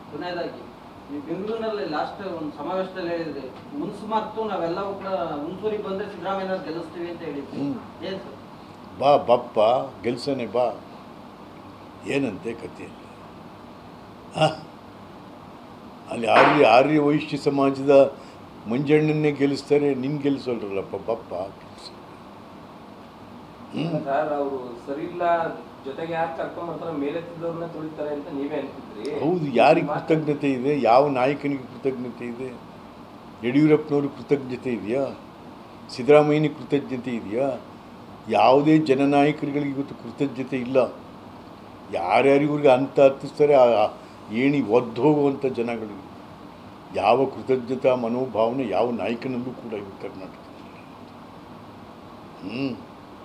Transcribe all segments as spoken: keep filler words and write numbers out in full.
ಕೊನೆಯದಾಗಿ ನೀವು ಬೆಂಗಳೂರಿನಲ್ಲಿ ಲಾಸ್ಟ್ ಒಂದು ಸಮಾವೇಶದಲ್ಲಿ ಹೇಳಿದ್ರಿ ಹುಣಸು ಮಾತು ನಾವೆಲ್ಲವೂ ಕೂಡ ಹುಣಸೂರಿಗೆ ಬಂದರೆ ಸಿದ್ದರಾಮಯ್ಯ ಗೆಲ್ಲಿಸ್ತೀವಿ ಅಂತ ಹೇಳಿದ್ವಿ. ಏನು ಸರ್? ಬಾ ಬಪ್ಪ ಗೆಲ್ಸನೆ ಬಾ, ಏನಂತೆ ಕಥೆಯಲ್ಲಿ? ಹಾಂ, ಅಲ್ಲಿ ಆರ್ಯ ಆರ್ಯ ವೈಶ್ಯ ಸಮಾಜದ ಮಂಜಣ್ಣನ್ನೇ ಗೆಲ್ಲಿಸ್ತಾರೆ, ನಿನ್ನ ಗೆಲ್ಲಿಸೋಲ್ರಲ್ಲಪ್ಪ ಬಪ್ಪ. ಸರ್ ಅವರು ಸರಿ ಇಲ್ಲ, ಜೊತೆಗೆ ಯಾರು ಕರ್ಕೊಂಡ್ಬರ್ತಾರೆ ಮೇಲೆತ್ತಿದ್ದವ್ರನ್ನ ತುಳಿತಾರೆ ಅಂತ ನೀವೇ ಅಂತಿದ್ರಿ. ಹೌದು, ಯಾರಿಗೆ ಕೃತಜ್ಞತೆ ಇದೆ? ಯಾವ ನಾಯಕನಿಗೆ ಕೃತಜ್ಞತೆ ಇದೆ? ಯಡಿಯೂರಪ್ಪನವ್ರಿಗೆ ಕೃತಜ್ಞತೆ ಇದೆಯಾ? ಸಿದ್ದರಾಮಯ್ಯನಿಗೆ ಕೃತಜ್ಞತೆ ಇದೆಯಾ? ಯಾವುದೇ ಜನನಾಯಕರುಗಳಿಗೆ ಇವತ್ತು ಕೃತಜ್ಞತೆ ಇಲ್ಲ. ಯಾರ್ಯಾರಿವ್ರಿಗೆ ಅಂತ ಹತ್ತಿಸ್ತಾರೆ ಏಣಿ ಒದ್ದು ಹೋಗುವಂಥ ಜನಗಳಿಗೆ ಯಾವ ಕೃತಜ್ಞತಾ ಮನೋಭಾವನೆ ಯಾವ ನಾಯಕನಲ್ಲೂ ಕೂಡ ಇವು ಕರ್ನಾಟಕದಲ್ಲಿ. ಹ್ಞೂ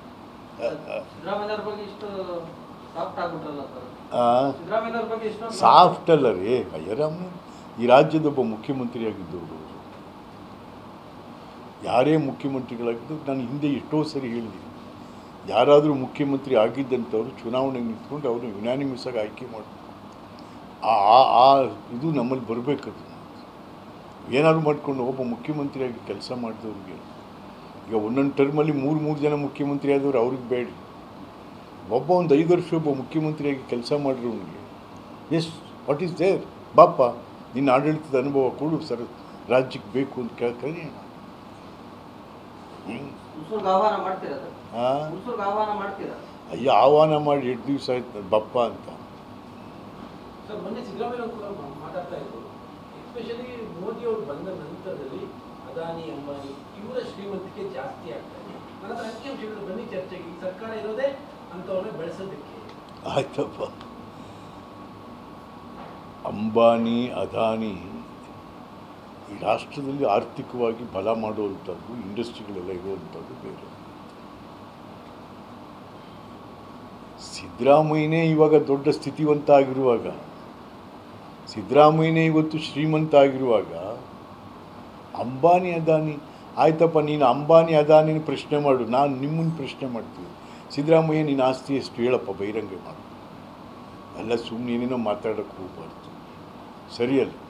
ಸಾಫ್ಟ್ ಅಲ್ಲ ರೀ ಅಯ್ಯರಾಮ. ಈ ರಾಜ್ಯದೊಬ್ಬ ಮುಖ್ಯಮಂತ್ರಿಯಾಗಿದ್ದವರು, ಯಾರೇ ಮುಖ್ಯಮಂತ್ರಿಗಳಾಗಿದ್ದು ನಾನು ಹಿಂದೆ ಎಷ್ಟೋ ಸರಿ ಹೇಳಿದ್ದೀನಿ, ಯಾರಾದರೂ ಮುಖ್ಯಮಂತ್ರಿ ಆಗಿದ್ದಂಥವ್ರು ಚುನಾವಣೆಗೆ ನಿಂತ್ಕೊಂಡು ಅವರು ಯುನಾನಿಮಸ್ ಆಗಿ ಆಯ್ಕೆ ಮಾಡಬೇಕು. ಆ ಆ ಇದು ನಮ್ಮಲ್ಲಿ ಬರಬೇಕದು. ಏನಾದ್ರು ಮಾಡಿಕೊಂಡು ಒಬ್ಬ ಮುಖ್ಯಮಂತ್ರಿಯಾಗಿ ಕೆಲಸ ಮಾಡಿದವ್ರಿಗೆ, ಈಗ ಒಂದೊಂದು ಟರ್ಮಲ್ಲಿ ಮೂರು ಮೂರು ಜನ ಮುಖ್ಯಮಂತ್ರಿ ಆದವರು ಅವ್ರಿಗೆ ಬೇಡ, ಒಬ್ಬ ಒಂದು ಐದು ವರ್ಷ ಒಬ್ಬ ಮುಖ್ಯಮಂತ್ರಿಯಾಗಿ ಕೆಲಸ ಮಾಡಿರೋನಿಗೆ ಎಸ್ ವಾಟ್ ಈಸ್ ದೇರ್ ಬಾಪ ನಿನ್ನ ಆಡಳಿತದ ಅನುಭವ ಕೊಡು ಸರ್, ರಾಜ್ಯಕ್ಕೆ ಬೇಕು ಅಂತ ಕೇಳ್ಕೊಳ್ಳಿ. ಹ್ಞೂ ಹಾಂ, ಅಯ್ಯೋ ಆಹ್ವಾನ ಮಾಡಿ ಎಷ್ಟು ದಿವಸ ಆಯ್ತು ಬಪ್ಪ ಅಂತ. ಸರ್ ಮೊನ್ನೆ ಸಿದ್ದರಾಮಯ್ಯ ಕೂಡ ಮಾತಾಡ್ತಾ ಇದ್ರು, ಎಸ್ಪೆಷಲಿ ಮೋದಿ ಅವರು ಬಂದ ನಂತರದಲ್ಲಿ ಅದಾನಿ ಅಂಬಾನಿ ಇವರ ಶ್ರೀಮಂತಿಕೆ ಜಾಸ್ತಿ ಆಗ್ತಾ ಇದೆ. ನನ್ನ ಹತ್ರ ಅಂಕಿಅಂಶಗಳು ಬನ್ನಿ ಚರ್ಚೆಗೆ, ಈ ಸರ್ಕಾರ ಇರೋದೇ ಅಂಥವ್ರನ್ನ ಬೆಳೆಸೋದಕ್ಕೆ. ಆಯ್ತಪ್ಪ, ಅಂಬಾನಿ ಅದಾನಿ ಈ ರಾಷ್ಟ್ರದಲ್ಲಿ ಆರ್ಥಿಕವಾಗಿ ಬಲ ಮಾಡುವಂಥದ್ದು, ಇಂಡಸ್ಟ್ರಿಗಳೆಲ್ಲ ಇರುವಂಥದ್ದು ಬೇರೆ. ಸಿದ್ದರಾಮಯ್ಯನೇ ಇವಾಗ ದೊಡ್ಡ ಸ್ಥಿತಿವಂತ ಆಗಿರುವಾಗ, ಸಿದ್ದರಾಮಯ್ಯನೇ ಇವತ್ತು ಶ್ರೀಮಂತ ಆಗಿರುವಾಗ ಅಂಬಾನಿ ಅದಾನಿ ಆಯ್ತಪ್ಪ, ನೀನು ಅಂಬಾನಿ ಅದಾನಿನ ಪ್ರಶ್ನೆ ಮಾಡು, ನಾನು ನಿಮ್ಮನ್ನು ಪ್ರಶ್ನೆ ಮಾಡ್ತೀನಿ. ಸಿದ್ದರಾಮಯ್ಯ ನಿನ್ನ ಆಸ್ತಿ ಎಷ್ಟು ಹೇಳಪ್ಪ, ಬಹಿರಂಗ ಮಾಡು. ಎಲ್ಲ ಸುಮ್ಮನೆ ಏನೇನೋ ಮಾತಾಡೋಕ್ಕೆ ಹೋಗ್ಬಾರ್ದು, ಸರಿಯಲ್ಲ.